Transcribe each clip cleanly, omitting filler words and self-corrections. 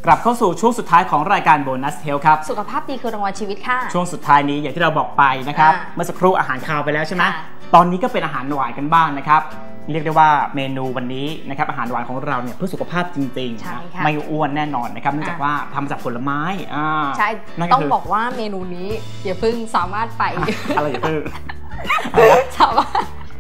กลับเข้าสู่ช่วงสุดท้ายของรายการโบนัสเฮลครับสุขภาพดีคือรางวัลชีวิตค่ะช่วงสุดท้ายนี้อย่างที่เราบอกไปนะครับเมื่อสักครู่อาหารคาวไปแล้วใช่ไหมตอนนี้ก็เป็นอาหารหวานกันบ้างนะครับเรียกได้ว่าเมนูวันนี้นะครับอาหารหวานของเราเนี่ยเพื่อสุขภาพจริงๆไม่อ้วนแน่นอนนะครับเนื่องจากว่าทำจากผลไม้ใช่ต้องบอกว่าเมนูนี้อย่าเพิ่งสามารถไปอะไรอย่าเพิ่งสามารถ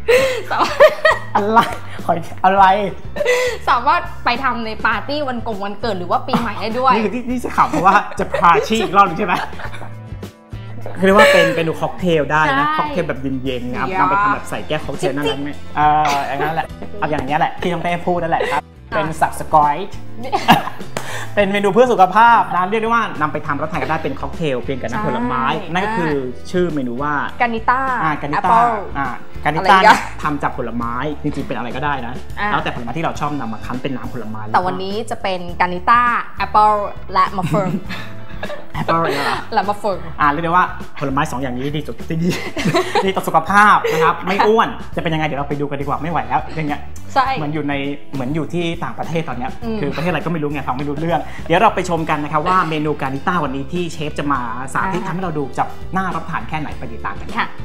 อะไรสามารถไปทำในปาร์ตี้วันเกิดหรือว่าปีใหม่ได้ด้วยนี่จะขำเพราะว่าจะพาชีอีกรอบนึงใช่ไหมคือเรียกว่าเป็นเมนูค็อกเทลได้นะค็อกเทลแบบเย็นๆนะครับนำไปทำแบบใส่แก้วค็อกเทลนั่นแหละอย่างนั้นแหละเอาอย่างนี้แหละที่ต้องเต้พูดนั่นแหละครับเป็นสับสกอยต์เป็นเมนูเพื่อสุขภาพนะเรียกได้ว่านำไปทำรับประทานกันได้เป็นค็อกเทลเพียงกับน้ำผลไม้นั่นก็คือชื่อเมนูว่ากานิต้ากานิต้าทำจากผลไม้จริงๆเป็นอะไรก็ได้นะแล้วแต่ผลไม้ที่เราชอบนำมาคั้นเป็นน้ำผลไม้แต่วันนี้จะเป็นกานิต้าแอปเปิลและมะเฟืองแอปเปิลและมะเฟืองเรียกได้ว่าผลไม้2อย่างนี้ดีต่อสุขภาพนะครับไม่อ้วนจะเป็นยังไงเดี๋ยวเราไปดูกันดีกว่าไม่ไหวแล้วอย่างเงี้ยเหมือนอยู่ที่ต่างประเทศตอนนี้คือประเทศอะไรก็ไม่รู้ไงฟังไม่รู้เรื่องเดี๋ยวเราไปชมกันนะครับว่าเมนูกานิต้าวันนี้ที่เชฟจะมาสาธิตทำให้เราดูจะน่ารับประทานแค่ไหนไปติดตามกันค่ะ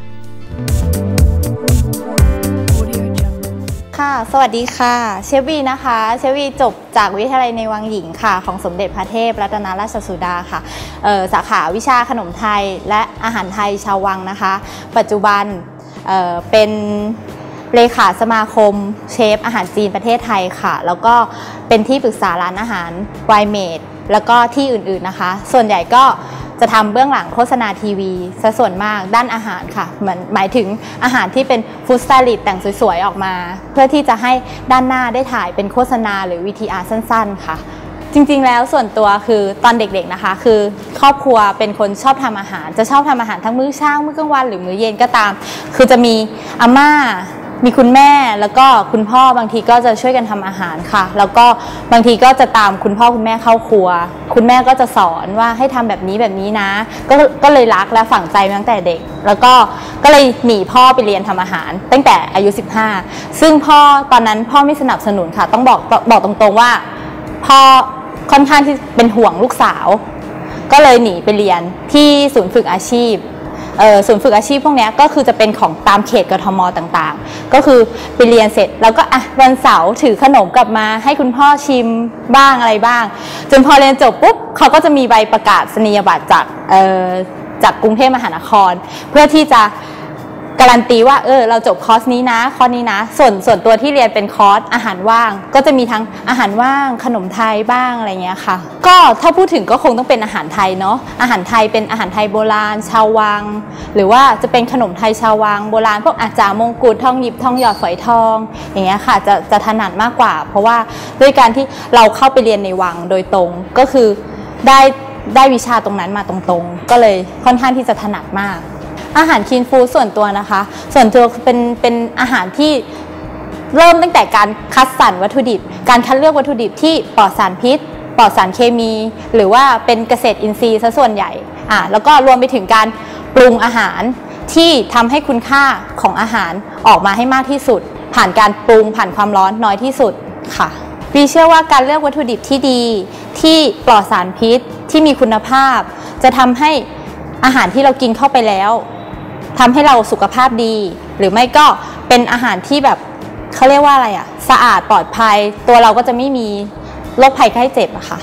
สวัสดีค่ะเชฟวีนะคะเชฟวีจบจากวิทยาลัยในวังหญิงค่ะของสมเด็จพระเทพรัตนราชสุดาค่ะสาขาวิชาขนมไทยและอาหารไทยชาววังนะคะปัจจุบันเป็นเลขาสมาคมเชฟอาหารจีนประเทศไทยค่ะแล้วก็เป็นที่ปรึกษาร้านอาหารไวเมดแล้วก็ที่อื่นๆนะคะส่วนใหญ่ก็จะทำเบื้องหลังโฆษณาทีวีซะส่วนมากด้านอาหารค่ะหมายถึงอาหารที่เป็นฟู้ดสไตลิสต์แต่งสวยๆออกมาเพื่อที่จะให้ด้านหน้าได้ถ่ายเป็นโฆษณาหรือ VTR สั้นๆค่ะจริงๆแล้วส่วนตัวคือตอนเด็กๆนะคะคือครอบครัวเป็นคนชอบทำอาหารจะชอบทำอาหารทั้งมื้อเช้ามื้อกลางวันหรือมื้อเย็นก็ตามคือจะมีอาม่ามีคุณแม่แล้วก็คุณพ่อบางทีก็จะช่วยกันทำอาหารค่ะแล้วก็บางทีก็จะตามคุณพ่อคุณแม่เข้าครัวคุณแม่ก็จะสอนว่าให้ทำแบบนี้นะก็เลยรักและฝังใจมาตั้งแต่เด็กแล้วก็เลยหนีพ่อไปเรียนทำอาหารตั้งแต่อายุ15ซึ่งพ่อตอนนั้นพ่อไม่สนับสนุนค่ะต้องบอกตรงๆว่าพ่อค่อนข้างที่เป็นห่วงลูกสาวก็เลยหนีไปเรียนที่ศูนย์ฝึกอาชีพศูนย์ฝึกอาชีพพวกนี้ก็คือจะเป็นของตามเขตกทมต่างๆก็คือไปเรียนเสร็จแล้วก็วันเสาร์ถือขนมกลับมาให้คุณพ่อชิมบ้างอะไรบ้างจนพอเรียนจบปุ๊บเขาก็จะมีใบประกาศนียบัตรจากกรุงเทพมหานครเพื่อที่จะการันตีว่าเราจบคอร์สนี้นะส่วนตัวที่เรียนเป็นคอร์สอาหารว่างก็จะมีทั้งอาหารว่างขนมไทยบ้างอะไรเงี้ยค่ะก็ถ้าพูดถึงก็คงต้องเป็นอาหารไทยเนาะอาหารไทยเป็นอาหารไทยโบราณชาววังหรือว่าจะเป็นขนมไทยชาววังโบราณพวกอาจารย์มงกุฎทองหยิบทองหยอดฝอยทองอย่างเงี้ยค่ะจะถนัดมากกว่าเพราะว่าด้วยการที่เราเข้าไปเรียนในวังโดยตรงก็คือได้วิชาตรงนั้นมาตรงๆก็เลยค่อนข้างที่จะถนัดมากอาหารคลีนฟู้ดส่วนตัวนะคะส่วนตัวเป็นอาหารที่เริ่มตั้งแต่การคัดสรรวัตถุดิบการคัดเลือกวัตถุดิบที่ปลอดสารพิษปลอดสารเคมีหรือว่าเป็นเกษตรอินทรีย์ซะส่วนใหญ่แล้วก็รวมไปถึงการปรุงอาหารที่ทำให้คุณค่าของอาหารออกมาให้มากที่สุดผ่านการปรุงผ่านความร้อนน้อยที่สุดค่ะวีเชื่อว่าการเลือกวัตถุดิบที่ดีที่ปลอดสารพิษที่มีคุณภาพจะทำให้อาหารที่เรากินเข้าไปแล้วทำให้เราสุขภาพดีหรือไม่ก็เป็นอาหารที่แบบเขาเรียกว่าอะไรสะอาดปลอดภัยตัวเราก็จะไม่มีโรคภัยไข้เจ็บค่ะ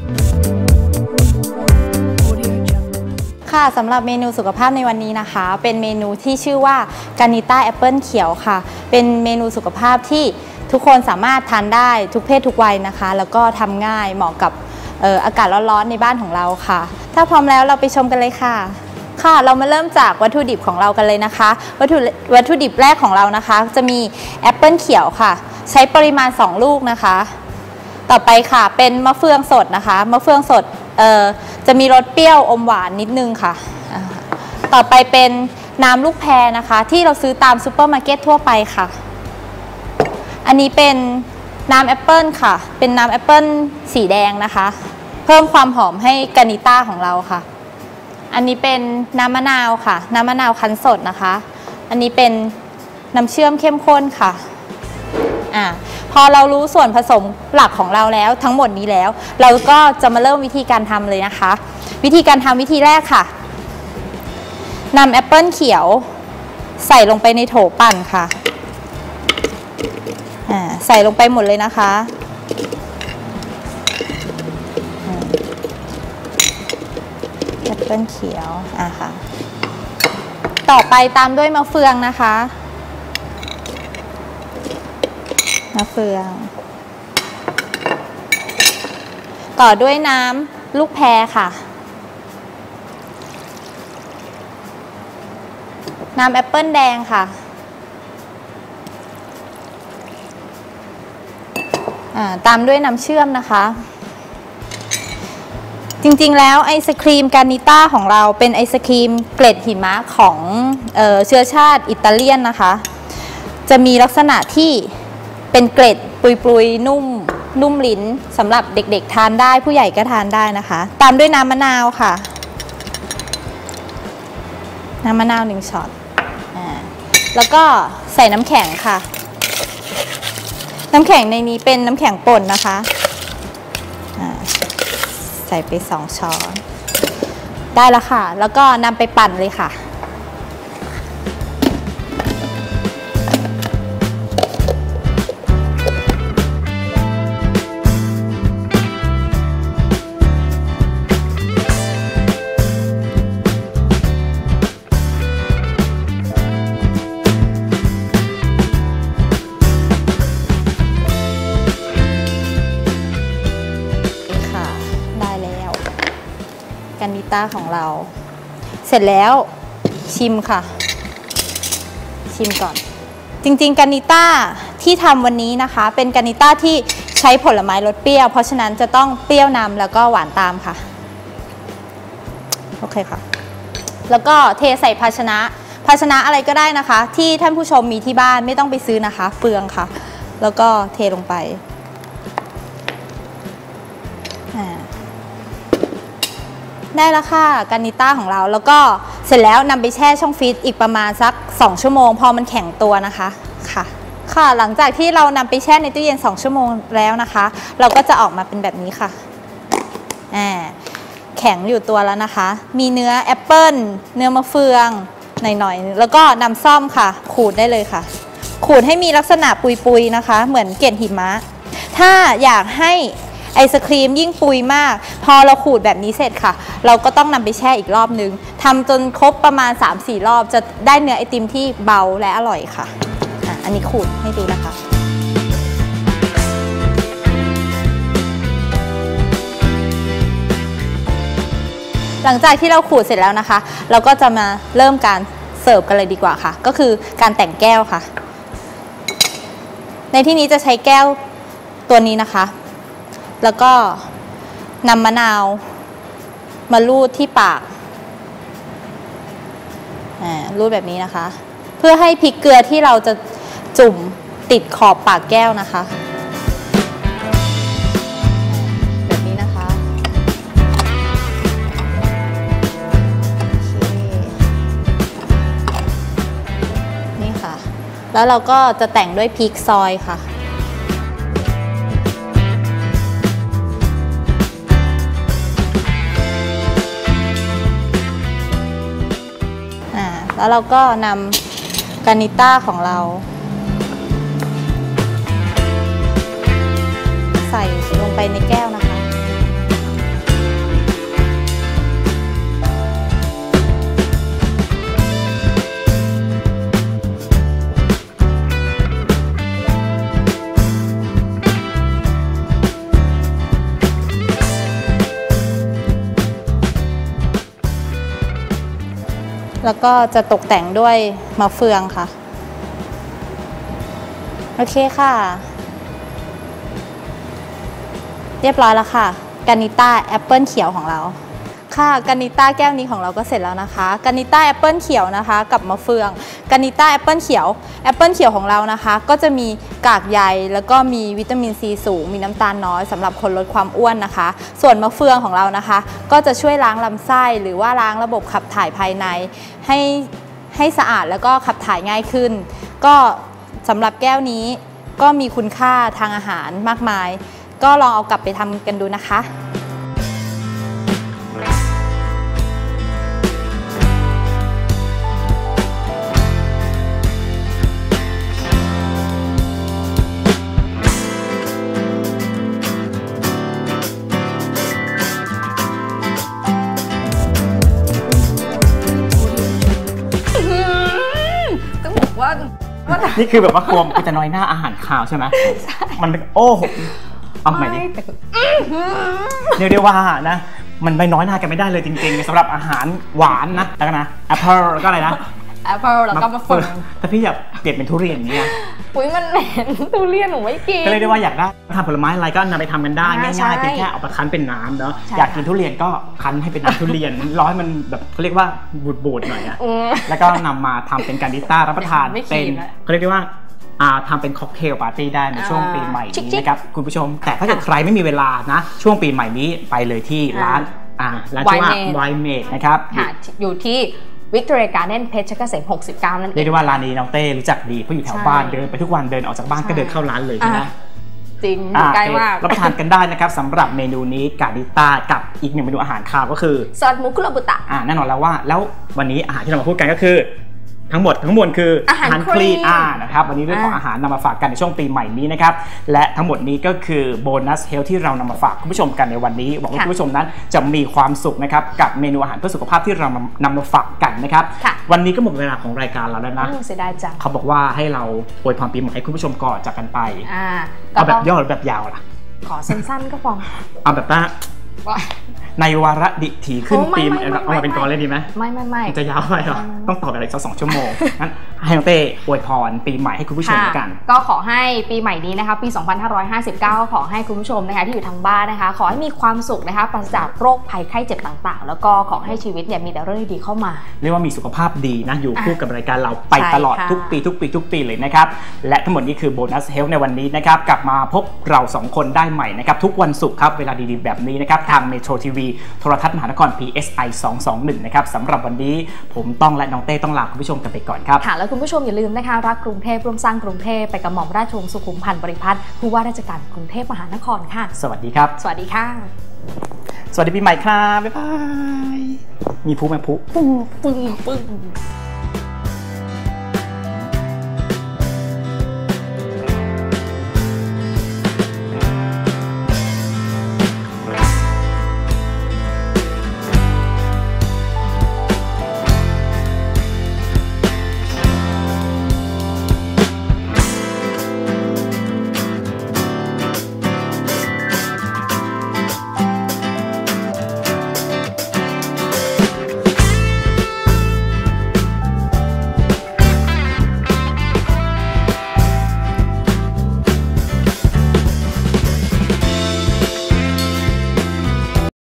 สำหรับเมนูสุขภาพในวันนี้นะคะเป็นเมนูที่ชื่อว่ากานิต้าแอปเปิลเขียวค่ะเป็นเมนูสุขภาพที่ทุกคนสามารถทานได้ทุกเพศทุกวัยนะคะแล้วก็ทำง่ายเหมาะกับอากาศร้อนๆในบ้านของเราค่ะถ้าพร้อมแล้วเราไปชมกันเลยค่ะเรามาเริ่มจากวัตถุดิบของเรากันเลยนะคะวัตถุดิบแรกของเรานะคะจะมีแอปเปิลเขียวค่ะใช้ปริมาณ2ลูกนะคะต่อไปค่ะเป็นมะเฟืองสดนะคะมะเฟืองสดจะมีรสเปรี้ยวอมหวานนิดนึงค่ะต่อไปเป็นน้ำลูกแพรนะคะที่เราซื้อตามซูเปอร์มาร์เก็ตทั่วไปค่ะอันนี้เป็นน้ำแอปเปิลค่ะเป็นน้ำแอปเปิลสีแดงนะคะเพิ่มความหอมให้กานิต้าของเราค่ะอันนี้เป็นน้ำมะนาวค่ะน้ำมะนาวคั้นสดนะคะอันนี้เป็นน้ำเชื่อมเข้มข้นค่ะพอเรารู้ส่วนผสมหลักของเราแล้วทั้งหมดนี้แล้วเราก็จะมาเริ่มวิธีการทำเลยนะคะ วิธีการทำวิธีแรกค่ะนำแอปเปิลเขียวใส่ลงไปในโถปั่นค่ะใส่ลงไปหมดเลยนะคะแอปเปิลเขียวค่ะต่อไปตามด้วยมะเฟืองนะคะมะเฟืองต่อด้วยน้ำลูกแพรค่ะน้ำแอปเปิลแดงค่ะตามด้วยน้ำเชื่อมนะคะจริงๆแล้วไอศครีมกานิต้าของเราเป็นไอศครีมเกล็ดหิมะของเชื้อชาติอิตาเลียนนะคะจะมีลักษณะที่เป็นเกล็ดปุยๆนุ่มลิ้นสำหรับเด็กๆทานได้ผู้ใหญ่ก็ทานได้นะคะตามด้วยน้ำมะนาวค่ะน้ำมะนาว1 ช็อตแล้วก็ใส่น้ำแข็งค่ะน้ำแข็งในนี้เป็นน้ำแข็งป่นนะคะใส่ไป2 ช้อนได้แล้วค่ะแล้วก็นำไปปั่นเลยค่ะกานิต้าของเราเสร็จแล้วชิมค่ะชิมก่อนจริงๆกานิต้าที่ทำวันนี้นะคะเป็นกานิต้าที่ใช้ผลไม้รสเปรี้ยวเพราะฉะนั้นจะต้องเปรี้ยวนำแล้วก็หวานตามค่ะโอเคค่ะแล้วก็เทใส่ภาชนะอะไรก็ได้นะคะที่ท่านผู้ชมมีที่บ้านไม่ต้องไปซื้อนะคะเปลืองค่ะแล้วก็เทลงไปได้แล้วค่ะกานิต้าของเราแล้วก็เสร็จแล้วนำไปแช่ช่องฟรีซอีกประมาณสัก2 ชั่วโมงพอมันแข็งตัวนะคะค่ะหลังจากที่เรานำไปแช่ในตู้เย็น2 ชั่วโมงแล้วนะคะเราก็จะออกมาเป็นแบบนี้ค่ะแข็งอยู่ตัวแล้วนะคะมีเนื้อแอปเปิ้ลเนื้อมะเฟืองหน่อยๆแล้วก็นำซ่อมค่ะขูดได้เลยค่ะขูดให้มีลักษณะปุยๆนะคะเหมือนเกล็ดหิมะถ้าอยากให้ไอศครีมยิ่งปุยมากพอเราขูดแบบนี้เสร็จค่ะเราก็ต้องนำไปแช่อีกรอบนึงทำจนครบประมาณ 3-4 รอบจะได้เนื้อไอติมที่เบาและอร่อยค่ะอันนี้ขูดให้ดูนะคะหลังจากที่เราขูดเสร็จแล้วนะคะเราก็จะมาเริ่มการเสิร์ฟกันเลยดีกว่าค่ะก็คือการแต่งแก้วค่ะในที่นี้จะใช้แก้วตัวนี้นะคะแล้วก็นำมะนาวมาลูดที่ปากลูดแบบนี้นะคะเพื่อให้พริกเกลือที่เราจะจุ่มติดขอบปากแก้วนะคะแบบนี้นะคะนี่ค่ะแล้วเราก็จะแต่งด้วยพริกซอยค่ะแล้วเราก็นำกานิต้าของเราใส่ลงไปในแก้วนะคะแล้วก็จะตกแต่งด้วยมะเฟืองค่ะโอเคค่ะเรียบร้อยแล้วค่ะกานิต้าแอปเปิลเขียวของเราค่ะกานิต้าแก้วนี้ของเราก็เสร็จแล้วนะคะกานิต้าแอปเปิลเขียวนะคะกับมะเฟืองกานิต้าแอปเปิลเขียวของเรานะคะก็จะมีกากใยแล้วก็มีวิตามินซีสูงมีน้ำตาลน้อยสำหรับคนลดความอ้วนนะคะส่วนมะเฟืองของเรานะคะก็จะช่วยล้างลำไส้หรือว่าล้างระบบขับถ่ายภายในให้สะอาดแล้วก็ขับถ่ายง่ายขึ้นก็สำหรับแก้วนี้ก็มีคุณค่าทางอาหารมากมายก็ลองเอากลับไปทำกันดูนะคะต้องบอกว่านี่คือแบบว่ากลัวมันจะน้อยหน้าอาหารคาวใช่ไหมใช่มันเป็นโอ้โหเอาใหม่ดิเรียกได้ว่านะมันไม่น้อยหน้ากันไม่ได้เลยจริงๆสำหรับอาหารหวานนะแล้วก็นะแอปเปิลแล้วก็อะไรนะแอปเปิลแล้วก็มะเฟืองถ้าพี่อยากเปลี่ยนเป็นทุเรียนเนี่ยอุ้ยมันเหม็นทุเรียนหนูไม่กินก็เลยได้ว่าอยากได้ทำผลไม้อะไรก็นำไปทำกันได้ง่ายๆเพียงแค่เอาไปคั้นเป็นน้ำเนาะอยากกินทุเรียนก็คั้นให้เป็นน้ำทุเรียนร้อยมันแบบเขาเรียกว่าบูดๆหน่อยอะแล้วก็นำมาทำเป็นการดิต้ารับประทานเป็นเขาเรียกได้ว่าทำเป็นค็อกเทลปาร์ตี้ได้ในช่วงปีใหม่นี้นะครับคุณผู้ชมแต่ถ้าเกิดใครไม่มีเวลานะช่วงปีใหม่นี้ไปเลยที่ร้านชื่อว่าไวเมดนะครับอยู่ที่วิกตอเรียการ์เด้นเพชรเกษม69นั่นเองเรียกได้ว่าร้านนี้น้องเต้รู้จักดีเพราะอยู่แถวบ้านเดินไปทุกวันเดินออกจากบ้านก็เดินเข้าร้านเลยใช่ไหมจริงใกล้มากรับประทานกันได้นะครับสำหรับเมนูนี้กาดิต้ากับอีกหนึ่งเมนูอาหารคาวก็คือซอสมุกุโรบุตะแน่นอนแล้วว่าแล้ววันนี้อาหารที่เรามาพูดกันก็คือทั้งหมดทั้งมวลคืออาหารคลีนนะครับวันนี้เรื่องของอาหารนำมาฝากกันในช่วงปีใหม่นี้นะครับและทั้งหมดนี้ก็คือโบนัสเฮลที่เรานำมาฝากคุณผู้ชมกันในวันนี้หวังว่าคุณผู้ชมนั้นจะมีความสุขนะครับกับเมนูอาหารเพื่อสุขภาพที่เรานำมาฝากกันนะครับวันนี้ก็หมดเวลาของรายการเราแล้วนะเสียดายจังเขาบอกว่าให้เราอวยพรปีใหม่ให้คุณผู้ชมก่อนจากกันไปเอาแบบย่อหรือแบบยาวล่ะขอสั้นๆก็พอเอาแบบว่าในวาระดิถีขึ้นปีเอามาเป็นกรเลยดีไหมไม่จะยาวไปหรอต้องตอบอะไรสัก2 ชั่วโมงงั้นให้น้องเต้อวยพรปีใหม่ให้คุณผู้ชมกันก็ขอให้ปีใหม่นี้นะคะปี2559ขอให้คุณผู้ชมนะคะที่อยู่ทางบ้านนะคะขอให้มีความสุขนะคะปราศจากโรคภัยไข้เจ็บต่างๆแล้วก็ขอให้ชีวิตเนี่ยมีแต่เรื่องดีๆเข้ามาเรียกว่ามีสุขภาพดีนะอยู่คู่กับรายการเราไปตลอดทุกปีเลยนะครับและทั้งหมดนี้คือโบนัสเฮลในวันนี้นะครับกลับมาพบเรา2 คนได้ใหม่นะครับทุกวันศุกร์ครับเวลาดีๆแบบนี้นะครับทางเมโทรทีวีโทรทัศน์มหานคร PSI 221นะครับสำหรับวันนี้ผมต้องและน้องเต้ต้องลาคุณผู้ชมกันไปก่อนครับค่ะแล้วคุณผู้ชมอย่าลืมนะคะรักกรุงเทพร่วมสร้างกรุงเทพไปกับหม่อมราชวงศ์สุขุมพันธ์บริพัตรผู้ว่าราชการกรุงเทพมหานครค่ะสวัสดีครับสวัสดีค่ะสวัสดีปีใหม่ครับบ๊ายบายมีพุไหมพุปึ้ง